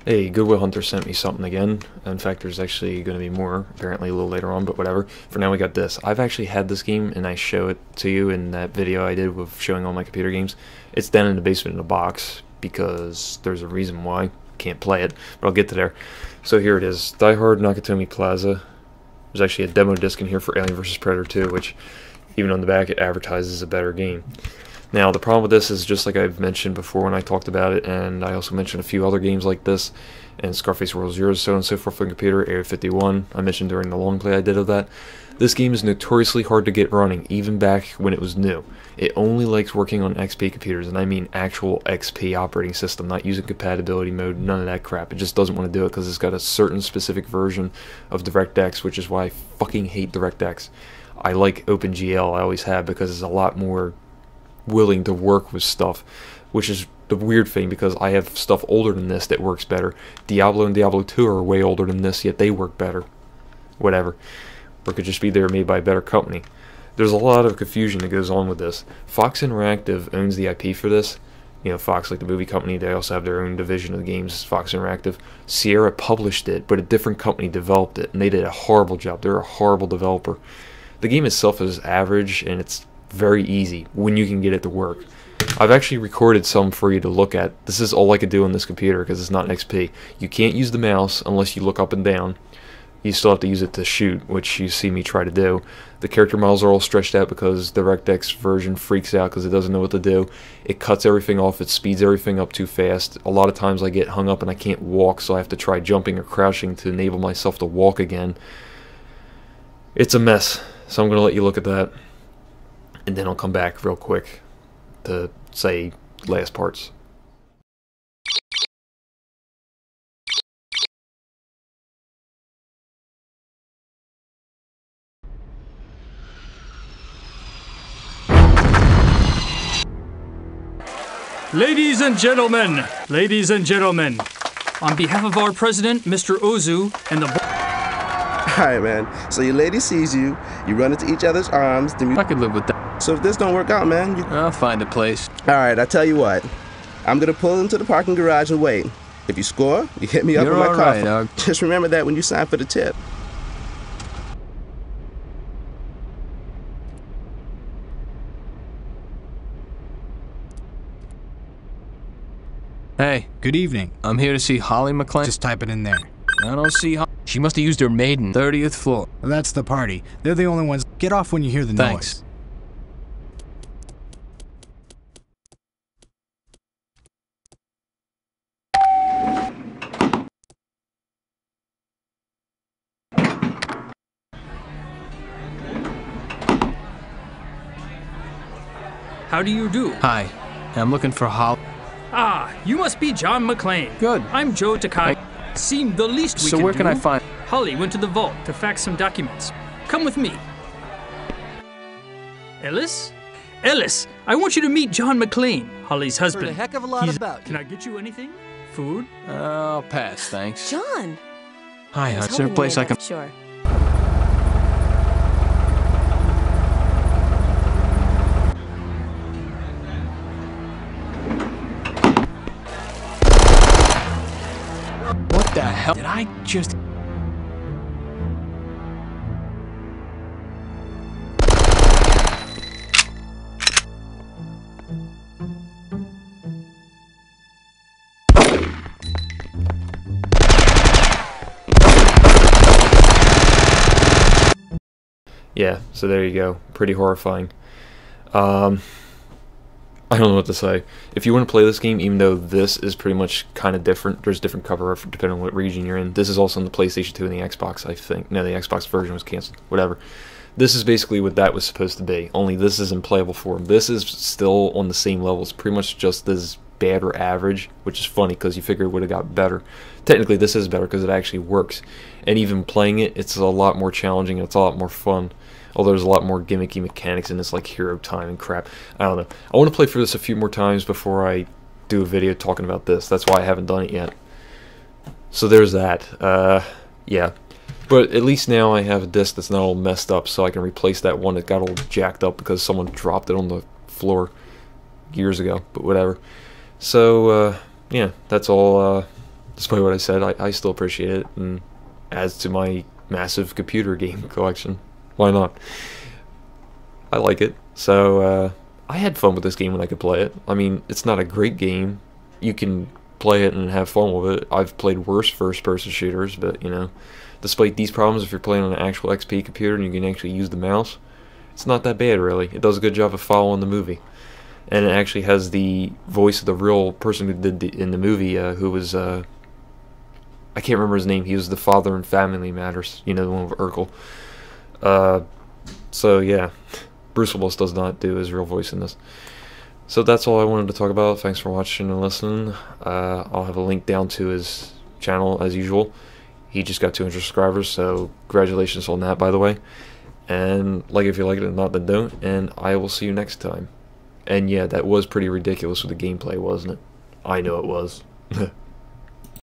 Hey, Goodwill Hunter sent me something again. In fact, there's actually going to be more, apparently a little later on, but whatever. For now, we got this. I've actually had this game, and I show it to you in that video I did with showing all my computer games. It's down in the basement in a box, because there's a reason why. Can't play it, but I'll get to there. So here it is. Die Hard Nakatomi Plaza. There's actually a demo disc in here for Alien vs. Predator 2, which, even on the back, it advertises a better game. Now, the problem with this is, just like I've mentioned before when I talked about it, and I also mentioned a few other games like this, and Scarface World Zeroes, so on and so forth for the computer, Area 51, I mentioned during the long play I did of that. This game is notoriously hard to get running, even back when it was new. It only likes working on XP computers, and I mean actual XP operating system, not using compatibility mode, none of that crap. It just doesn't want to do it because it's got a certain specific version of DirectX, which is why I fucking hate DirectX. I like OpenGL, I always have, because it's a lot more willing to work with stuff, which is the weird thing because I have stuff older than this that works better. Diablo and Diablo 2 are way older than this, yet they work better. Whatever. Or it could just be they're made by a better company. There's a lot of confusion that goes on with this. Fox Interactive owns the IP for this. You know, Fox, like the movie company, they also have their own division of the games, Fox Interactive. Sierra published it, but a different company developed it, and they did a horrible job. They're a horrible developer. The game itself is average, and it's very easy when you can get it to work. I've actually recorded some for you to look at. This is all I could do on this computer because it's not an XP. You can't use the mouse unless you look up and down. You still have to use it to shoot, which you see me try to do. The character models are all stretched out because the DirectX version freaks out because it doesn't know what to do. It cuts everything off, it speeds everything up too fast. A lot of times I get hung up and I can't walk, so I have to try jumping or crouching to enable myself to walk again. It's a mess, so I'm going to let you look at that. And then I'll come back real quick to say last parts. Ladies and gentlemen, on behalf of our president, Mr. Ozu, and the Alright, man. So your lady sees you, you run into each other's arms, then I could live with that. So if this don't work out, man, I'll find a place. Alright, I tell you what. I'm gonna pull into the parking garage and wait. If you score, you hit me up in my car. Right, dog. Just remember that when you sign for the tip. Hey, Good evening. I'm here to see Holly McClain. Just type it in there. I don't see Holly. She must have used her maiden 30th floor. That's the party. They're the only ones. Get off when you hear the Thanks. noise. How do you do? Hi, I'm looking for Holly. Ah, you must be John McClane. Good. I'm Joe Takagi. Seemed the least we So can where can do. I find... Holly went to the vault to fax some documents. Come with me. Ellis? Ellis, I want you to meet John McClane, Holly's husband. Heard a heck of a lot about you. Can I get you anything? Food? I'll pass, thanks. John! Hi, is there a place I can... Sure. What the hell did I just... Yeah, so there you go. Pretty horrifying. I don't know what to say. If you want to play this game, even though this is pretty much kind of different, there's different cover art depending on what region you're in. This is also on the PlayStation 2 and the Xbox, I think. No, the Xbox version was canceled. Whatever. This is basically what that was supposed to be, only this is in playable form. This is still on the same level. It's pretty much just as bad or average, which is funny because you figure it would have got better. Technically, this is better because it actually works. And even playing it, it's a lot more challenging and it's a lot more fun. Although there's a lot more gimmicky mechanics in this, like hero time and crap. I don't know. I want to play through this a few more times before I do a video talking about this. That's why I haven't done it yet. So there's that. Yeah. But at least now I have a disc that's not all messed up, so I can replace that one that got all jacked up because someone dropped it on the floor years ago. But whatever. So, yeah, that's all despite what I said, I still appreciate it, and adds to my massive computer game collection. Why not? I like it. So I had fun with this game when I could play it. I mean, it's not a great game. You can play it and have fun with it. I've played worse first-person shooters, but you know, despite these problems, if you're playing on an actual XP computer and you can actually use the mouse, it's not that bad, really. It does a good job of following the movie. And it actually has the voice of the real person who did in the movie, who was, I can't remember his name. He was the father in Family Matters, you know, the one with Urkel. So, yeah, Bruce Willis does not do his real voice in this. So that's all I wanted to talk about. Thanks for watching and listening. I'll have a link down to his channel, as usual. He just got 200 subscribers, so congratulations on that, by the way. And like if you like it, and not, then don't. And I will see you next time. And yeah, that was pretty ridiculous with the gameplay, wasn't it? I know it was.